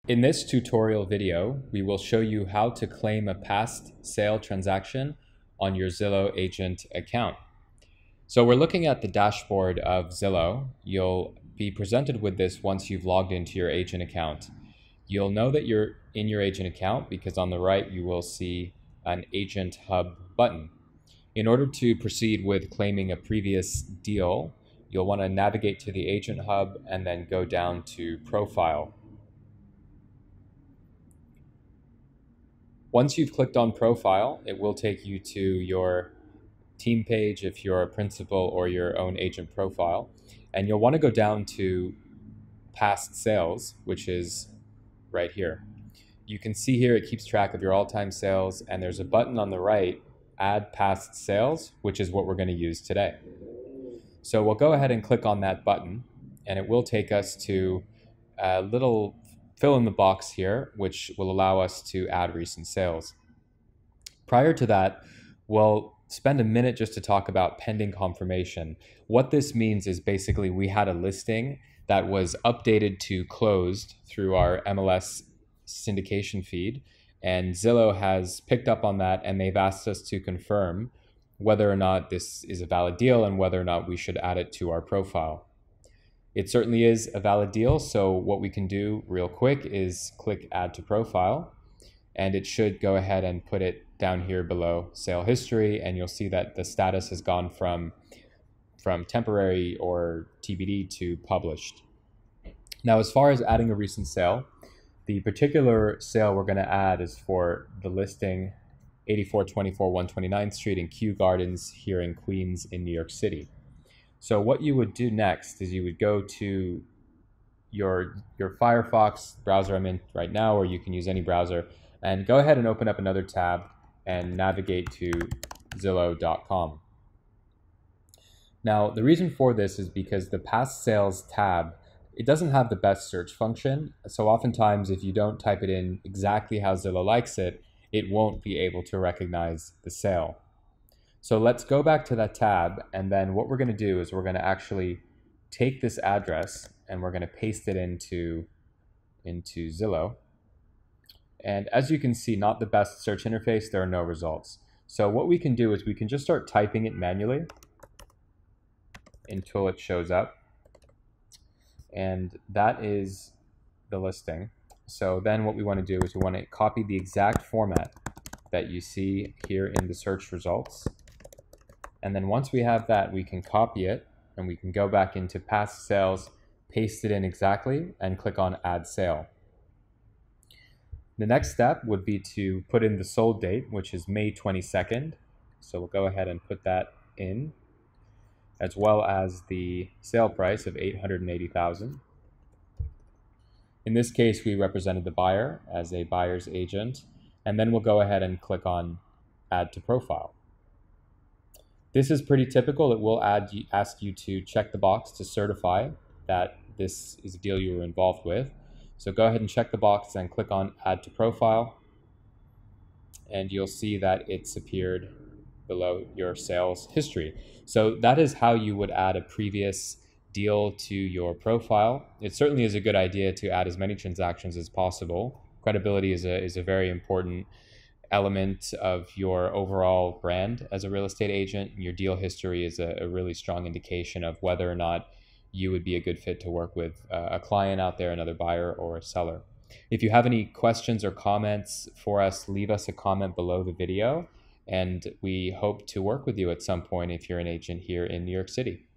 In this tutorial video, we will show you how to claim a past sale transaction on your Zillow agent account. So we're looking at the dashboard of Zillow. You'll be presented with this once you've logged into your agent account. You'll know that you're in your agent account because on the right you will see an Agent Hub button. In order to proceed with claiming a previous deal, you'll want to navigate to the Agent Hub and then go down to Profile. Once you've clicked on Profile, it will take you to your team page if you're a principal or your own agent profile. And you'll want to go down to Past Sales, which is right here. You can see here it keeps track of your all-time sales, and there's a button on the right, Add Past Sales, which is what we're going to use today. So we'll go ahead and click on that button, and it will take us to a little fill in the box here, which will allow us to add recent sales. Prior to that, we'll spend a minute just to talk about pending confirmation. What this means is basically we had a listing that was updated to closed through our MLS syndication feed, and Zillow has picked up on that and they've asked us to confirm whether or not this is a valid deal and whether or not we should add it to our profile. It certainly is a valid deal, so what we can do real quick is click Add to Profile, and it should go ahead and put it down here below Sale History, and you'll see that the status has gone from temporary or TBD to published. Now, as far as adding a recent sale, the particular sale we're going to add is for the listing 8424 129th Street in Kew Gardens here in Queens in New York City. So what you would do next is you would go to your Firefox browser I'm in right now, or you can use any browser, and go ahead and open up another tab and navigate to Zillow.com. Now, the reason for this is because the Past Sales tab, it doesn't have the best search function. So oftentimes, if you don't type it in exactly how Zillow likes it, it won't be able to recognize the sale. So let's go back to that tab, and then what we're going to do is we're going to actually take this address and we're going to paste it into Zillow. And as you can see, not the best search interface, there are no results. So what we can do is we can just start typing it manually until it shows up. And that is the listing. So then what we want to do is we want to copy the exact format that you see here in the search results. And then once we have that, we can copy it and we can go back into Past Sales, paste it in exactly, and click on Add Sale. The next step would be to put in the sold date, which is May 22nd. So we'll go ahead and put that in, as well as the sale price of $880,000. In this case, we represented the buyer as a buyer's agent, and then we'll go ahead and click on Add to Profile. This is pretty typical. It will ask you to check the box to certify that this is a deal you were involved with. So go ahead and check the box and click on Add to Profile, and you'll see that it's appeared below your sales history. So that is how you would add a previous deal to your profile. It certainly is a good idea to add as many transactions as possible. Credibility is a very important element of your overall brand as a real estate agent. Your deal history is a really strong indication of whether or not you would be a good fit to work with a client out there, another buyer or a seller. If you have any questions or comments for us, leave us a comment below the video, and we hope to work with you at some point if you're an agent here in New York City.